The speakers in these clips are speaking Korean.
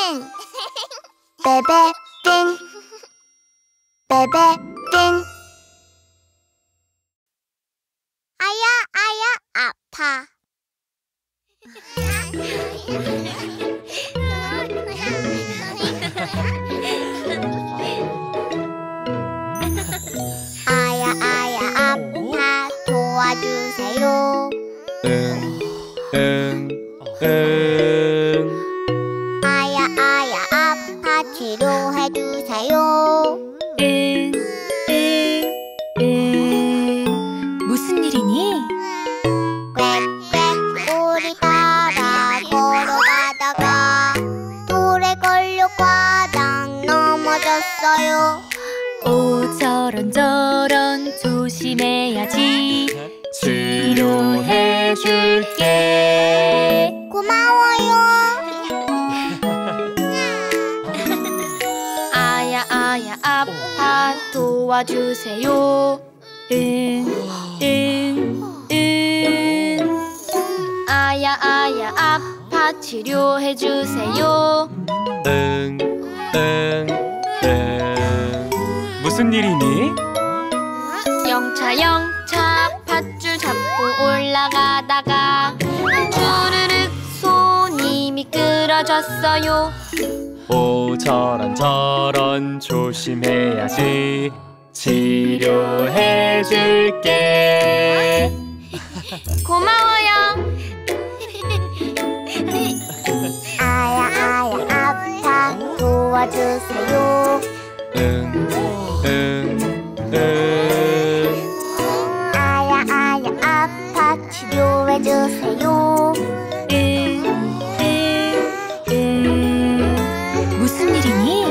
베베핀 베베핀. 아야 아파. 아야 아파 도와주세요. 아야 아파 치료해주세요. 무슨 일이니? 꽥꽥 우리 따라 걸어가다가 돌에 걸려 과당 넘어졌어요. 오 저런 조심해야지. 치료해줄게. 고마워요. 아야 아파 도와주세요. 아야 아파 치료해주세요. 무슨 일이니? 영차 밧줄 잡고 올라가다가 주르륵 손이 미끄러졌어요. 오 저런 조심해야지. 치료해줄게. 고마워요. 아야 아파 도와주세요. 아야 아파 치료해주세요. 무슨 일이니?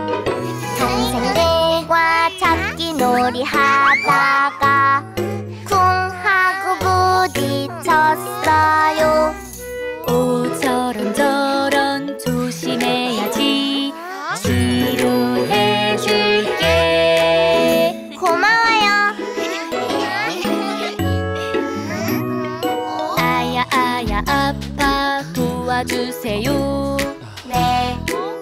동생들과 찾기 놀이 하다가 쿵 하고 부딪혔어요. 오 저런 조심해야지. 치료해줄게. 고마워요. 아야 아파 도와주세요. 네.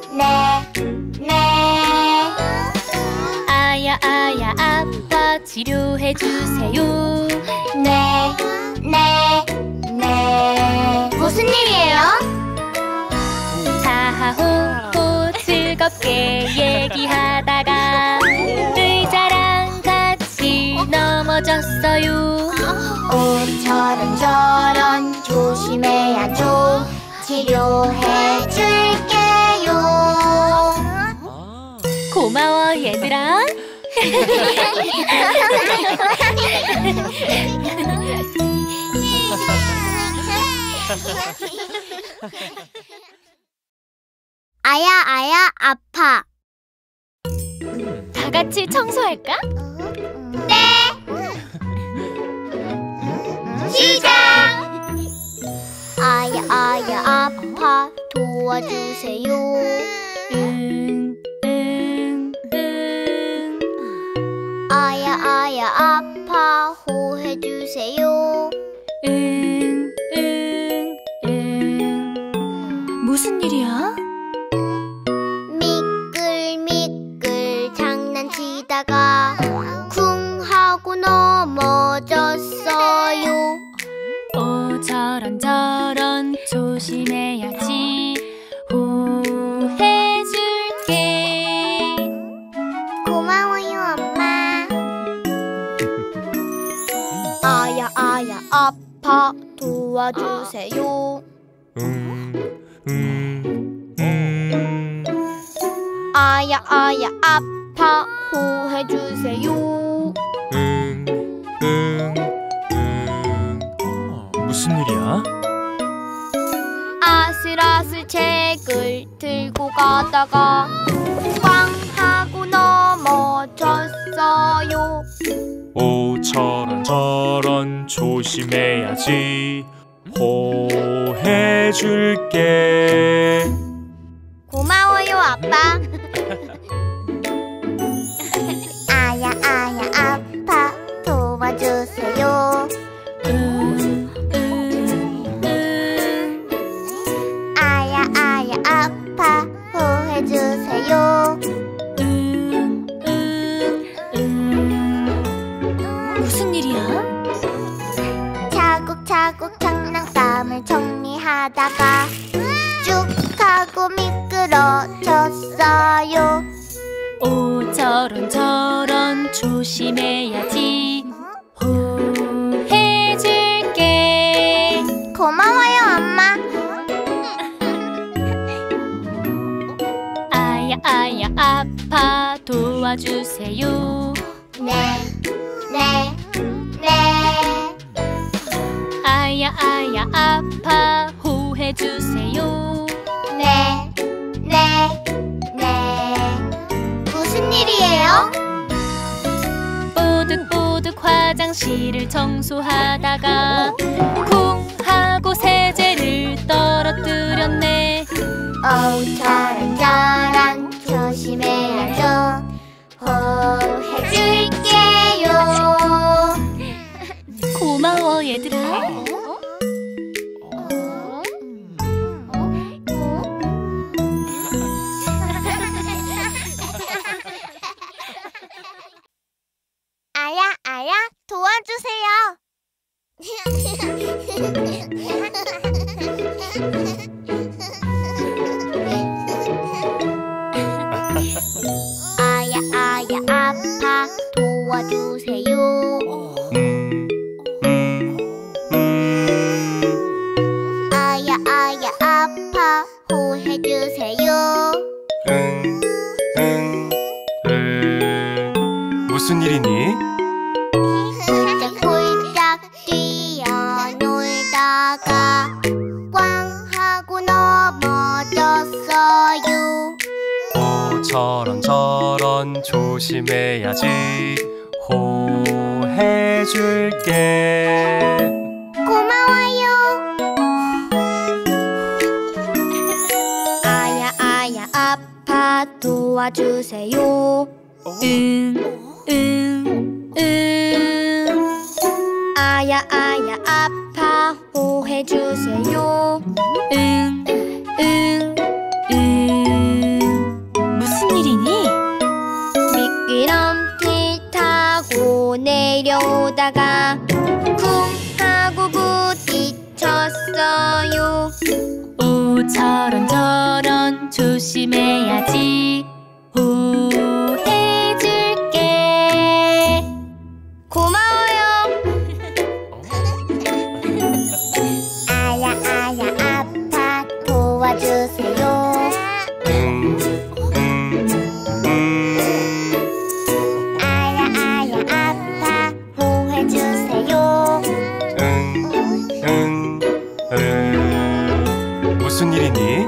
아야 아파 치료해주세요. 네. 무슨 일이에요? 하하호호 즐겁게 얘기하다가 의자랑 같이 넘어졌어요. 오 저런 조심해야죠. 치료해줄게요. 고마워 얘들아. 아야 아파. 다 같이 청소할까? 네. 시작. 아야 아파 도와주세요. 아야 아파 호해주세요. 무슨 일이야? 미끌미끌 장난치다가 쿵 하고 넘어졌어요. 오 저런 조심해야지. 호해줄게. 고마워요 엄마. 아야 아파 도와주세요. 아야 아파 호해주세요. 무슨 일이야? 아슬아슬 책을 들고 가다가 꽝 하고 넘어졌어요. 오 저런 조심해야지. 호해줄게. 고마워요 아빠. 아야 아파 도와주세요. 아야 아파 보호해주세요. 무슨 일이야? 차곡차곡 장난감을 정리하다가 쭉 하고 미끄러졌어요. 오, 저런 조심해야지. 호해줄게. 고마워요, 엄마. 아야 아파 도와주세요. 네. 아야 아파 호해주세요. 네. 무슨 일이에요? 뽀득뽀득 화장실을 청소하다가 쿵 하고 세제를 떨어뜨렸네. 어우, 저런 조심해야죠. 호해줄게요. 고마워 얘들아. 아야 도와주세요. 아야 아파 도와주세요. 아야 아파 호해주세요. 무슨 일이니? 홀짝 뛰어놀다가 꽝 하고 넘어졌어요. 오, 저런 조심해야지. 호해줄게. 고마워요. 아야 아파 도와주세요. 아야 아파 호해주세요. 무슨 일이니? 미끄럼틀 타고 내려오다가 쿵 하고 부딪혔어요. 오, 저런 조심해야지. 호해줄게. 고마워요. 아야 아파 도와주세요. 아야 아파 호해주세요. 무슨 일이니?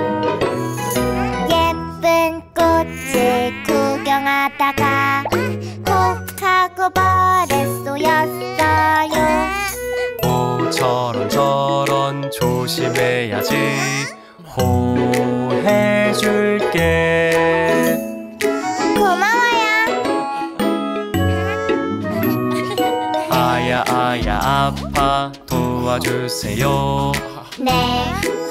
예쁜 꽃을 구경하다가 혹 하고 벌에 쏘였어요. 오, 저런 조심해야지. 호해줄게. 고마워요. 아야 아파 도와주세요. 네.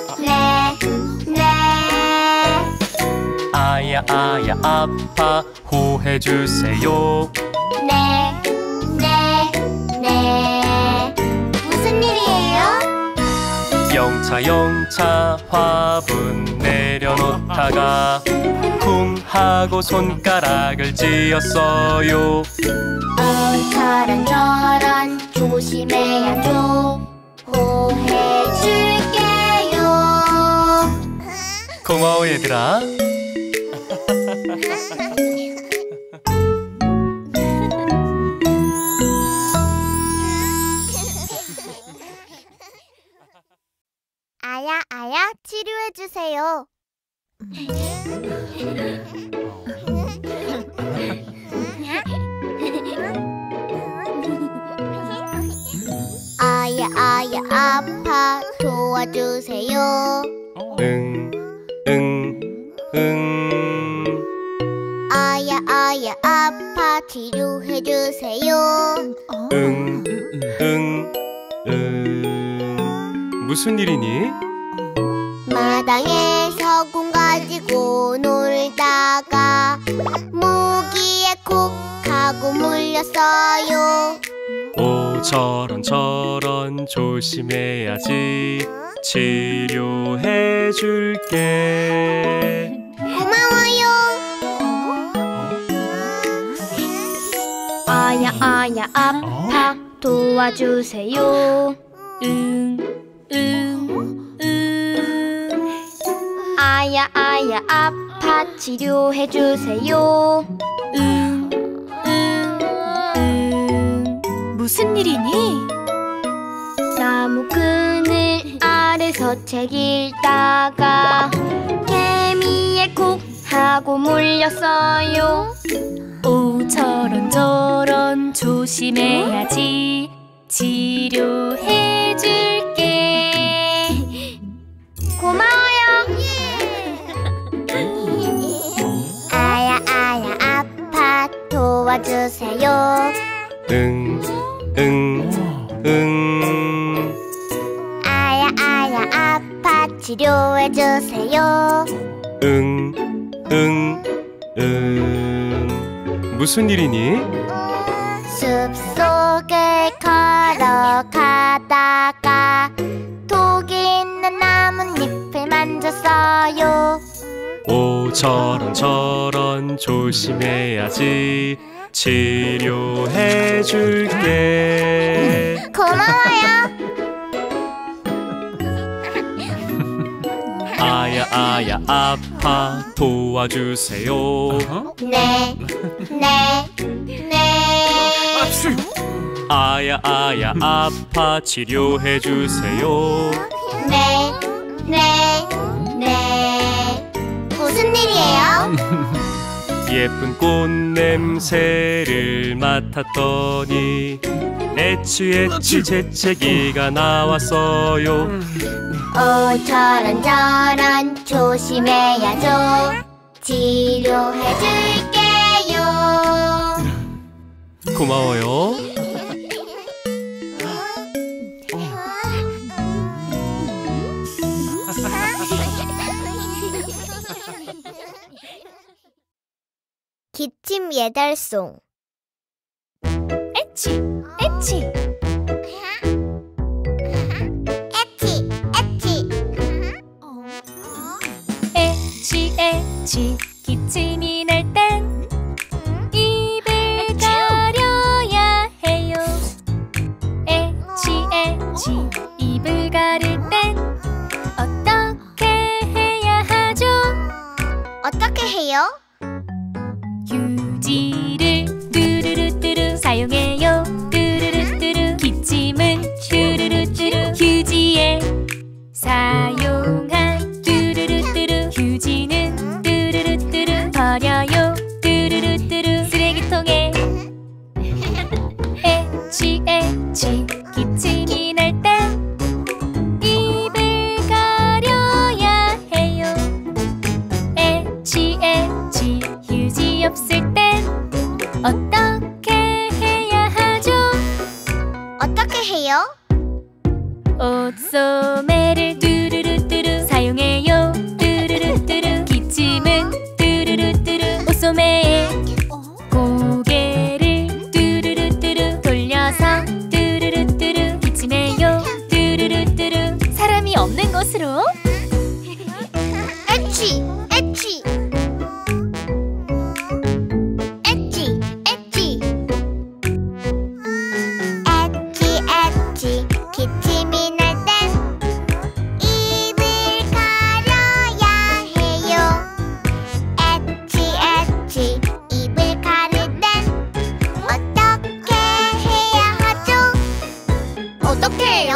아야 아파 호해주세요. 네. 무슨 일이에요? 영차 화분 내려놓다가 쿵 하고 손가락을 찧었어요. 저런 조심해야죠. 호해줄게요. 고마워 얘들아. 아야 치료해주세요. 아야 아파 도와주세요. 아야 아파 치료해주세요. 무슨 일이니? 마당에서 공 가지고 놀 지었어요. 오 저런 조심해야지. 치료해 줄게. 고마워요. 아야 아파 도와주세요. 아야 아파 치료해주세요. 무슨 일이니? 나무 그늘 아래서 책 읽다가 개미에 콕 하고 물렸어요. 오 저런 조심해야지. 치료해 줄게. 고마워요. 아야 아파 도와주세요. 아야 아파 치료해주세요. 무슨 일이니? 숲속을 걸어가다가 독이 있는 나뭇잎을 만졌어요. 오 저런 조심해야지. 치료해 줄게. 고마워요. 아야 아파 도와주세요. 네. 아야 아파 치료해 주세요. 네. 무슨 일이에요? 예쁜 꽃 냄새를 맡았더니 애취 재채기가 나왔어요. 오 저런 조심해야죠. 치료해줄게요. 고마워요. 기침 예달송. 에치. 에치. 에치 기침이 날 땐 입을 가려야 해요. 에치 입을 가릴 땐 어떻게 해야 하죠? 어떻게 해요? 휴지를 뚜루루뚜루 사용해요. 뚜루루뚜루 기침은 뚜루루뚜루 휴지에 사용한 뚜루루뚜루 휴지는 뚜루루뚜루 버려요. 뚜루루뚜루 쓰레기통에. 에치 기침이 날 땐 입을 가려야 해요. 에치 휴지 없을 땐 어떻게 해야 하죠? 어떻게 해요? 옷소매를 뚜루루뚜루 사용해요. 뚜루루뚜루 기침은 뚜루루뚜루 옷소매에 고개를 뚜루루뚜루 돌려서 뚜루루뚜루 기침해요. 뚜루루뚜루 사람이 없는 곳으로. 에치 기침이 날 땐 입을 가려야 해요. 에치 입을 가릴 땐 어떻게 해야 하죠? 어떻게 해요?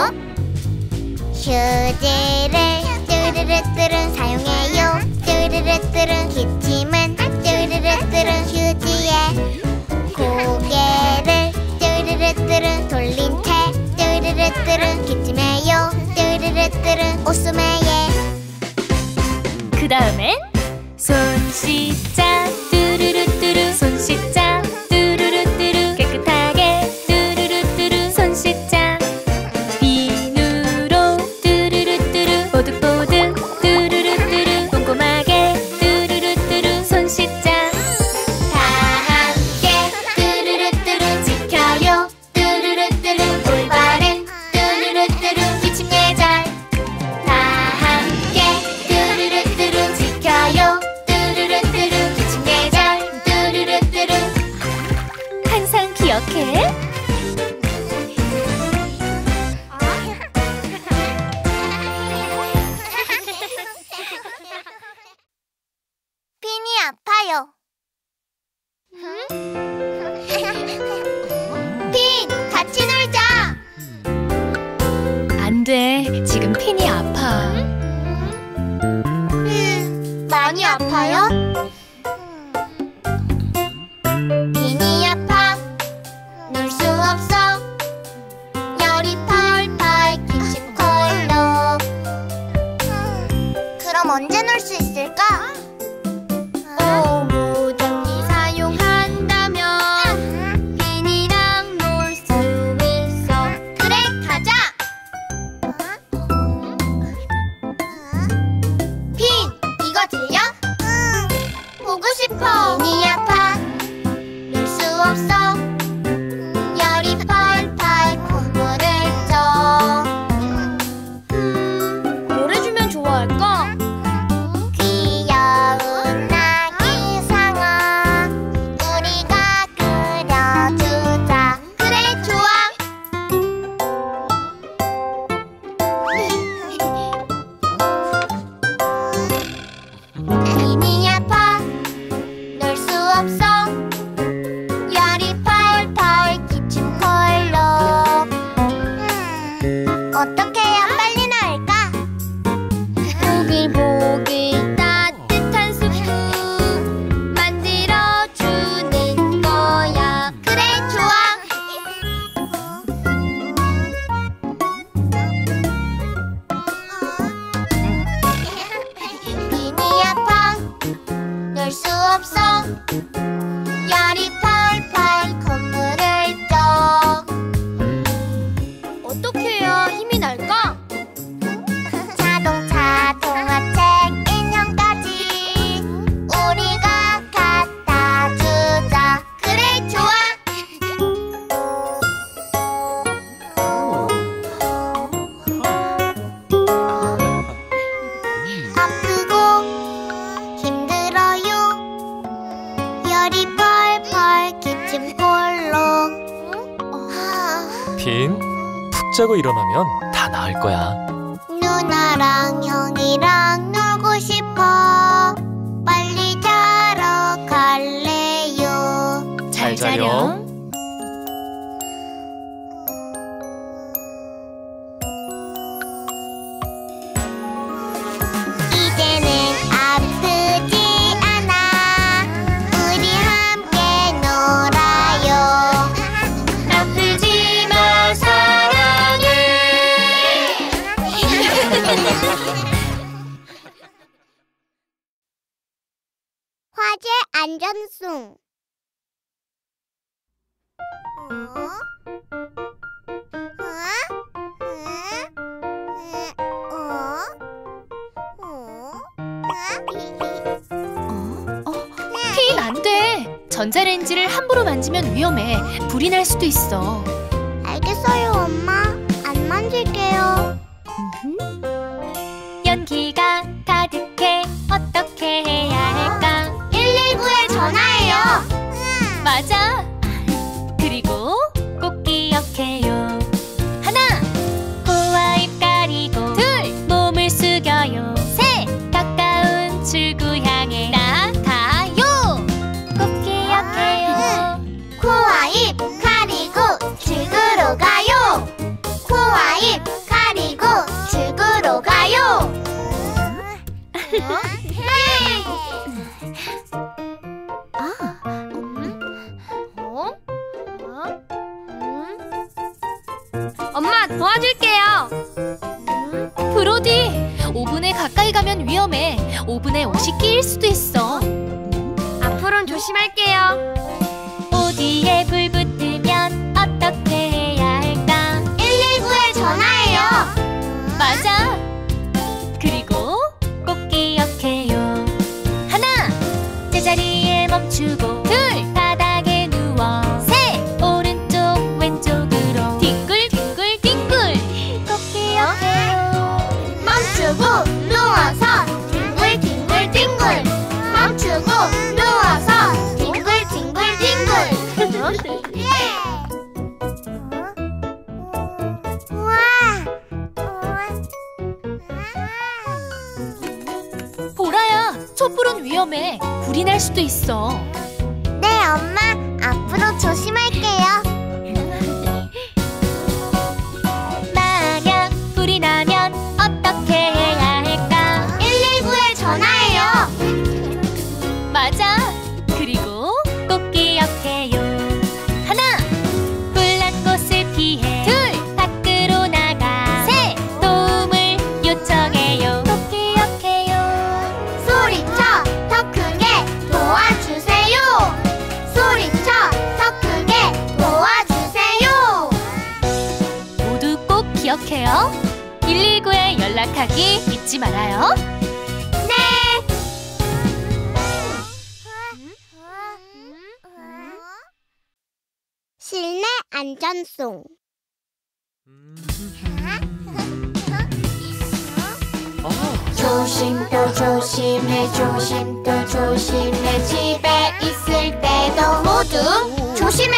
휴지를 뚜루루뚜루 사용해요. 뚜루루뚜루 기침은 뚜루루뚜루 휴지에 고개를 뚜루루뚜루 돌린 채 뚜루루뚜루 기침해요. 뚜루루뚜루 옷소매에. 그 다음엔 손 씻자. 뚜루루뚜루 손 씻자. 뚜루루뚜루 깨끗하게 뚜루루뚜루 손 씻자. 비누로 뚜루루뚜루 뽀득뽀득 뚜루루뚜루 꼼꼼하게 뚜루루뚜루 손 씻자. 다 함께 뚜루루뚜루 좋아요. 핀, 같이 놀자. 안 돼. 지금 핀이 아파. 많이 아파요? 핀이 아파. 놀 수 없어. 열이 펄펄 기침콜록. 그럼 언제 놀 수 있을까? 오무전기 사용한다면 핀이랑 놀 수 있어. 그래, 가자. 핀, 이거 들려? 보고 싶어. 핀이 아파. 놀 수 없어. 열이 펄펄 콧물을 줘. 노래 주면 좋아할까? 귀여운 아기 상어 우리가 그려주자. 그래, 좋아. 핀이 아파. 놀 수 없어. 열이 펄펄 기침콜록. 어떻게 해야 빨리 나을까? 보글보글 따뜻한 수프 만들어주는 거야. 그래, 좋아. 핀이 아파. 놀 수 없어. 열이 펄펄 콧물을 줘. 어떻게 해야 힘이 날까? 자동차, 동화책, 인형까지 우리가 갖다 주자. 그래, 좋아. 아프고 힘들어요. 열이 펄펄 기침콜록. 핀, 푹 자고 일어나면 다 나을 거야. 누나랑 형이랑 놀고 싶어. 빨리 자러 갈래요. 잘 자렴. 이제는 아프지 않아. 우리 함께 놀아요. 아프지 마, 사랑해. 화재 안전송. 핀, 안 돼. 전자레인지를 함부로 만지면 위험해. 불이 날 수도 있어. 알겠어요, 엄마. 안 만질게요. 연기가 가득해. 어떻게 해야 할까? 119에 전화해요. 맞아. 그리고 꼭 기억해요. 하나, 코와 입 가리고. 둘, 몸을 숙여요. 셋, 가까운 출구 향해 나가요. 꼭 기억해요. 코와 입 가리고 출구로 가요. 코와 입 가리고 출구로 가요. 엄마, 도와줄게요. 브로디, 오븐에 가까이 가면 위험해. 오븐에 옷이 끼일 수도 있어. 앞으로는 조심할게요. 어디에 불 붙으면 어떻게 해야 할까? 119에 전화해요. 맞아. 그리고 꼭 기억해요. 하나, 제자리에 멈추고. 둘, 바닥에 누워. 셋, 오른쪽 왼쪽으로 뒹굴뒹굴뒹굴. 꼭 기억해요. 멈추고 누워서 뒹굴뒹굴뒹굴. 멈추고 누워서 뒹굴뒹굴뒹굴. 우와. 보라야, 맞아. 촛불은 위험해. 불이 날 수도 있어. 네, 엄마. 앞으로 조심할게요. 만약 불이 나면 어떻게 해야 할까? 119에 전화해요. 맞아. 그리고 꼭 기억해요. 하나, 불난 곳을 피해. 둘, 밖으로 나가. 셋, 도움을 요청해요. 꼭 기억해요. 소리쳐 더 크게 도와주세요. 소리쳐 더 크게 도와주세요. 모두 꼭 기억해요. 119에 연락하기 잊지 말아요. 네. 실내 안전송. 조심 또 조심해, 조심 또 조심해. 집에 있을 때도 모두 조심해.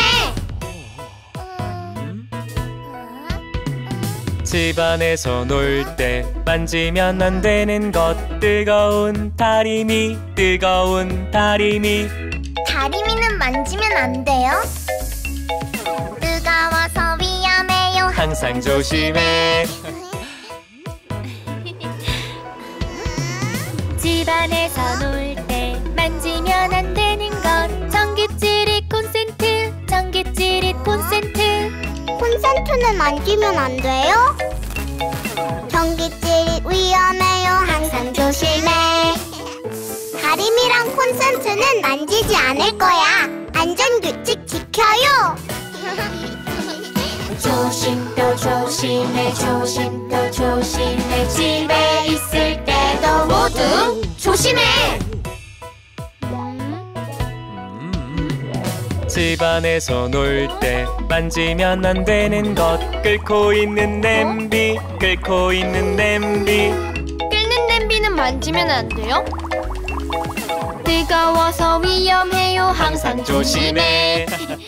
집 안에서 놀 때 만지면 안 되는 것. 뜨거운 다리미, 뜨거운 다리미. 다리미는 만지면 안 돼요. 뜨거워서 위험해요. 항상 조심해. 집 안에서 놀 때 만지면 안 되는 것. 전기질이 콘센트, 전기질이 콘센트. 콘센트는 만지면 안 돼요. 전기질이 위험해요. 항상 조심해. 다리미랑 콘센트는 만지지 않을 거야. 안전규칙 지켜요. 조심 또 조심해, 조심 또 조심해. 집에 있을 때도 모두 조심해. 집 안에서 놀 때 만지면 안 되는 것. 끓고 있는 냄비, 끓고 있는 냄비. 끓는 냄비는 만지면 안 돼요. 뜨거워서 위험해요. 항상 조심해.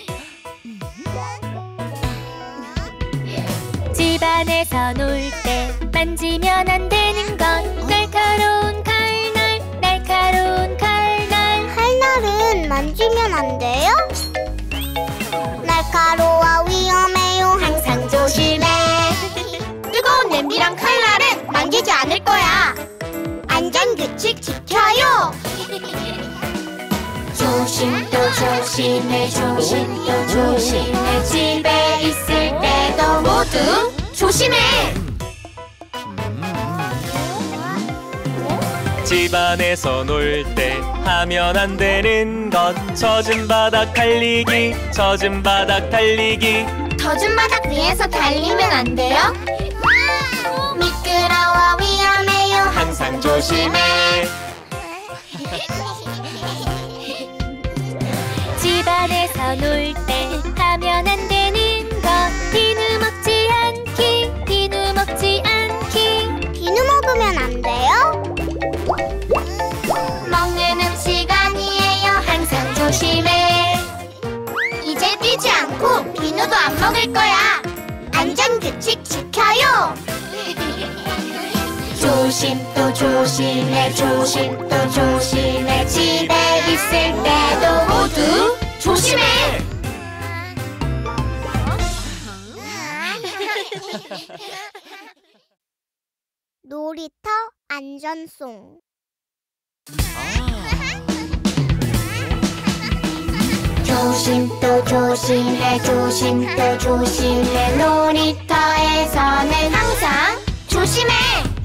집 안에서 놀 때 만지면 안 되는 것. 날카로운 칼날, 날카로운 칼날. 칼날은 만지면 안 돼요? 날카로워 위험해요. 항상 조심해. 뜨거운 냄비랑 칼날은 만지지 않을 거야. 안전규칙 지켜요. 조심 또 조심해, 조심 또 조심해. 집에 있을 때도 모두 조심해. 집 안에서 놀 때 하면 안 되는 것. 젖은 바닥 달리기, 젖은 바닥 달리기. 젖은 바닥 위에서 달리면 안 돼요? 미끄러워 위험해요. 항상 조심해. 집 안에서 놀 때 하면 안 되는 것. 비누 먹지 않기, 비누 먹지 않기. 비누 먹으면 안 돼요? 먹는 음식 아니에요. 항상 조심해. 이제 뛰지 않고 비누도 안 먹을 거야. 안전규칙 지켜요. 조심 또 조심해, 조심 또 조심해. 집에 있을 때도 모두 조심해. 놀이터 안전송. 조심 또 조심해, 조심 또 조심해. 놀이터에서는 항상 조심해.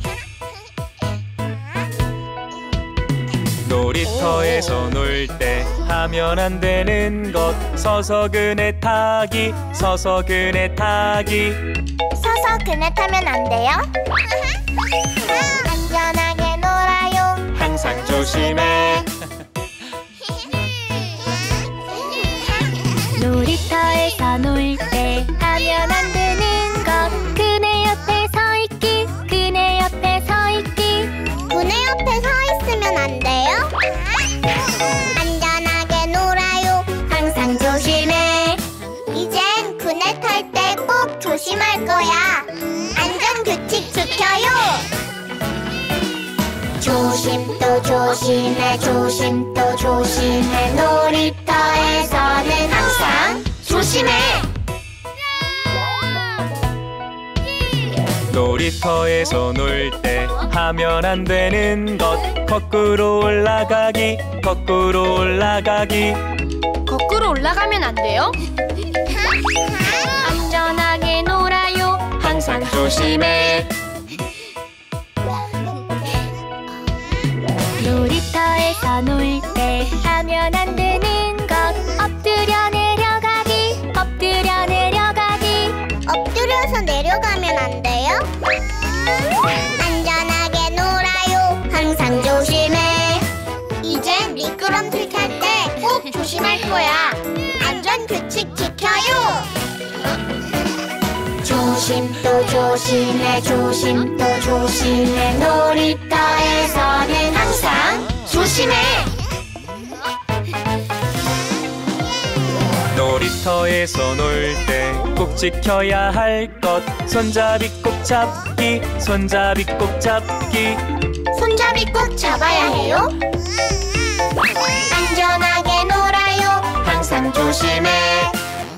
놀이터에서 놀 때 하면 안 되는 것. 서서 그네 타기, 서서 그네 타기. 서서 그네 타면 안 돼요? 안전하게 놀아요. 항상 조심해. 놀이터에서 놀 때 하면 안 되는 것. 그네 옆에 서 있기, 그네 옆에 서 있기. 그네 옆에 서 있으면 안 돼요? 안전하게 놀아요. 항상 조심해. 이젠 그네 탈 때 꼭 조심할 거야. 안전규칙 지켜요. 조심 조심 또 조심해 조심 또 조심해 놀이터에서는 항상 조심해. 놀이터에서 놀 때 하면 안 되는 것 거꾸로 올라가기 거꾸로 올라가기. 거꾸로 올라가면 안 돼요? 안전하게 놀아요. 항상 조심해. 놀이터에서 놀 때 하면 안 되는 것 엎드려 내려가기 엎드려 내려가기. 엎드려서 내려가면 안 돼요? 안전하게 놀아요. 항상 조심해. 이젠 미끄럼틀 탈 때 꼭 조심할 거야. 안전 규칙 지켜요. 조심 또 조심해 조심 또 조심해 놀이터에서는 항상 조심해. 놀이터에서 놀 때 꼭 지켜야 할 것 손잡이 꼭 잡기 손잡이 꼭 잡기. 손잡이 꼭 잡아야 해요. 안전하게 놀아요. 항상 조심해.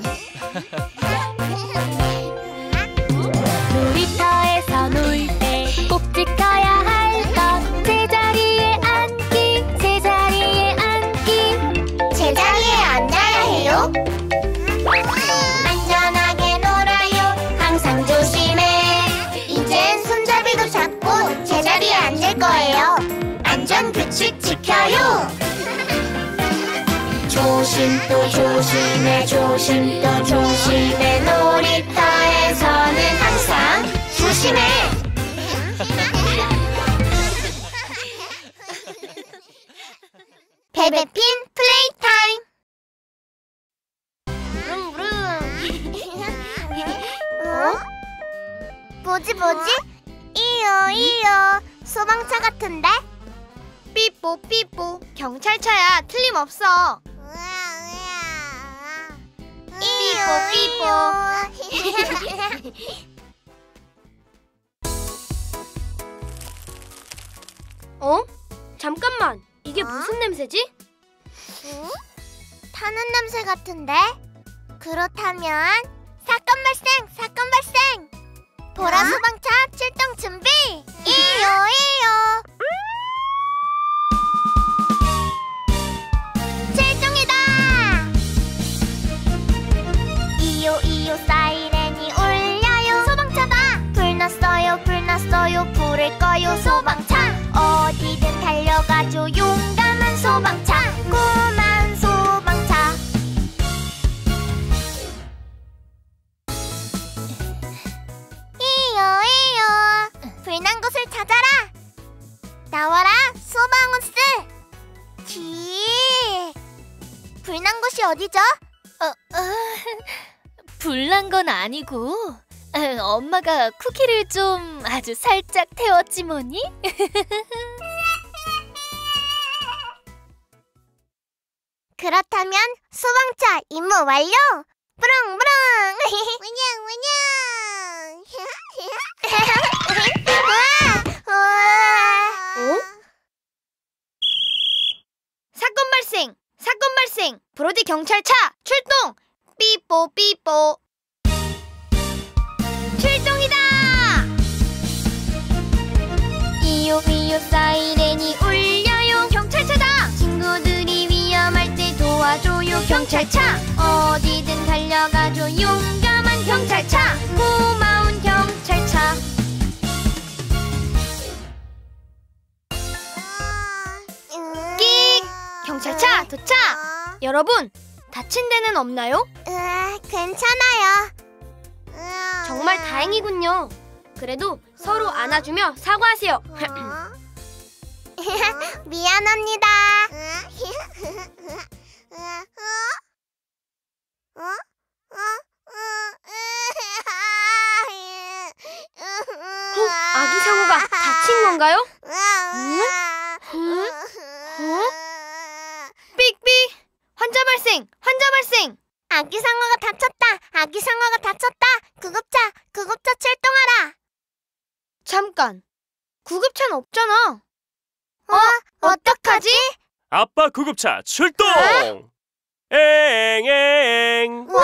놀이터에서 놀 때 꼭 지켜야 할 것 제자리에 앉기 제자리에 앉기. 제자리에 앉아야 해요. 안전하게 놀아요. 항상 조심해. 이젠 손잡이도 잡고 제자리에 앉을 거예요. 안전 규칙 지켜요. 조심 또 조심해 조심 또 조심해 놀이터에서는 항상 조심해. 베베핀 플레이 타임. 뭐지? 이요 소방차 같은데? 삐뽀 삐뽀 경찰차야. 틀림없어. 삐뽀. 어? 잠깐만. 이게 무슨 냄새지? 타는 냄새 같은데? 그렇다면 사건 발생! 보라 소방차 출동 준비! 이요! 출동이다! 이요 사이렌이 울려요. 소방차다! 불 났어요 불을 꺼요. 소방차 어디든 달려가죠. 용감한 소방차 고마운 소방차. 이요 불난 곳을 찾아라. 나와라 소방호스. 불난 곳이 어디죠? 불난 건 아니고 엄마가 쿠키를 좀 아주 살짝 태웠지 뭐니? 그렇다면 소방차 임무 완료! 뿌렁뿌렁! 사건 발생! 브로디 경찰차 출동! 삐뽀 출동이다! 이요 사이렌이 울려요. 경찰차다! 친구들이 위험할 때 도와줘요. 경찰차 어디든 달려가죠. 용감한 경찰차 고마운 경찰차. 끽! 경찰차 도착! 여러분 다친 데는 없나요? 괜찮아요. 정말 다행이군요. 그래도 서로 안아주며 사과하세요. 미안합니다. 아기 상어가 다친 건가요? 삑삑! 환자 발생! 아기 상어가 다쳤다. 구급차 출동하라. 잠깐! 구급차는 없잖아. 어? 아빠 구급차 출동! 엥엥! 와!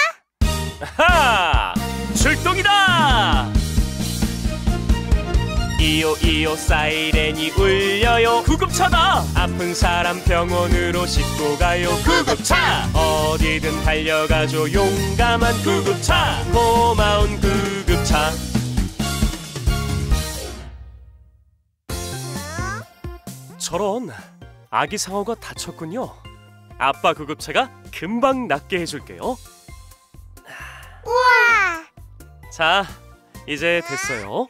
하! 출동이다! 이요 사이렌이 울려요. 구급차다! 아픈 사람 병원으로 싣고 가요. 구급차! 어디든 달려가죠. 용감한 구급차! 고마운 구급차! 저런, 아기 상어가 다쳤군요. 아빠 구급차가 금방 낫게 해줄게요. 우와! 자, 이제 됐어요.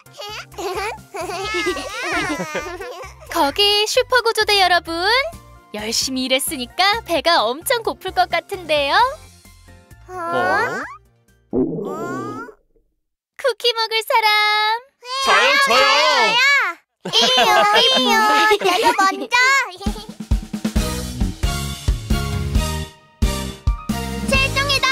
거기 슈퍼구조대 여러분, 열심히 일했으니까 배가 엄청 고플 것 같은데요. 어? 쿠키 먹을 사람? 저요! 이요, 내가 먼저. 출동이다.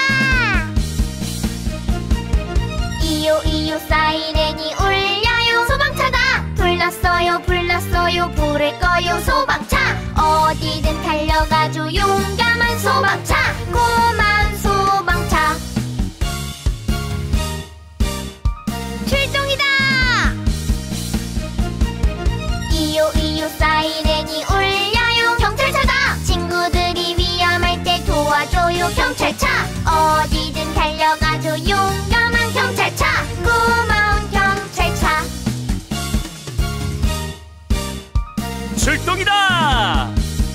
이요 사이렌이 울려요. 소방차다. 불렀어요 불을 꺼요. 소방차 어디든 달려가죠. 용감한 소방차 고마운 소방차. 출동이다. 이요 사이렌이 울려요. 경찰차다. 친구들이 위험할 때 도와줘요. 경찰차 어디든 달려가죠. 용감한 경찰차 고마운 경찰차. 출동이다!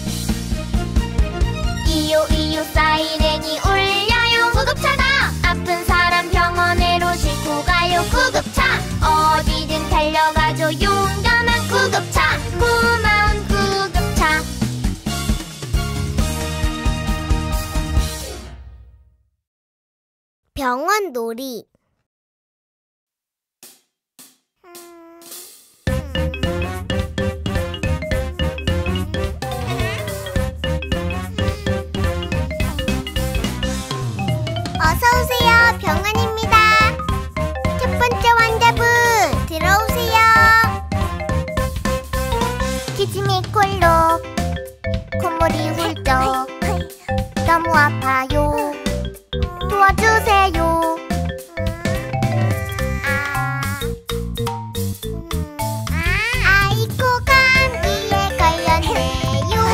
이요 사이렌이 울려요. 구급차다. 아픈 사람 병원으로 싣고 가요. 구급차 어디든 달려가죠. 용감한 구급차 고마운 구급차. 병원 놀이. 어서오세요. 병원입니다. 첫 번째 환자분 들어오세요. 기침이 콜록 콧물이 훌쩍 너무 아파요. 도와주세요. 아이고 감기에 걸렸네요.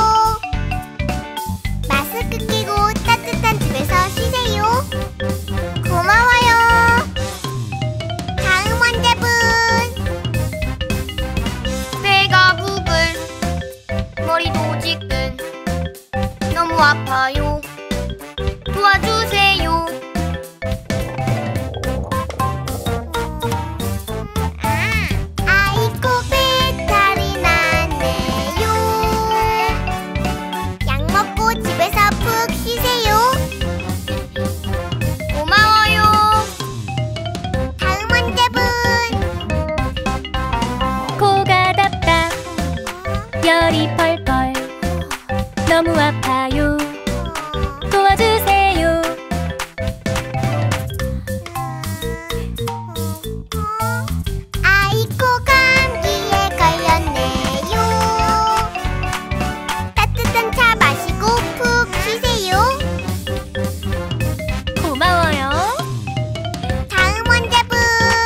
마스크 끼고 따뜻한 집에서 쉬세요. 고마워요. 다음 환자분. 배가 부글 머리도 지끈 너무 아파요. 도와주세요. 아이고 배탈이 났네요. 약 먹고 집에서 푹 쉬세요. 고마워요. 다음 환자분. 코가 답답, 열이 펄펄, 너무 아파요. 도와주세요. 아이고 감기에 걸렸네요. 따뜻한 차 마시고 푹 쉬세요. 고마워요. 다음 환자분.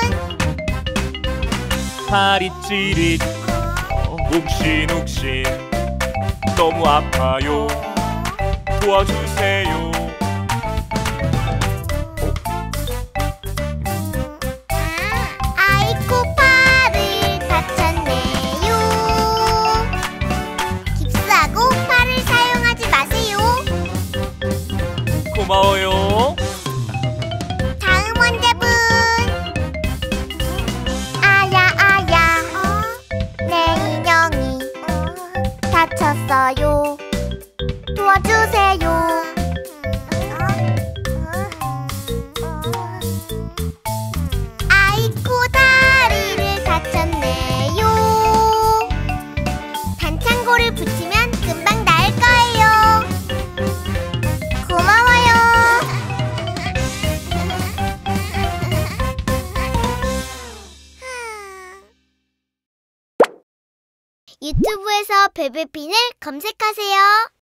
팔이 찌릿, 욱신욱신, 너무 아파요. 도와주세요. 아이고 팔을 다쳤네요. 깁스하고 팔을 사용하지 마세요. 고마워요. 다음 환자분. 아야 내 인형이 다쳤어요. 도와주세요. 아이고 다리를 다쳤네요. 반창고를 붙이면 금방 나을 거예요. 고마워요. 유튜브에서 베베핀을 검색하세요.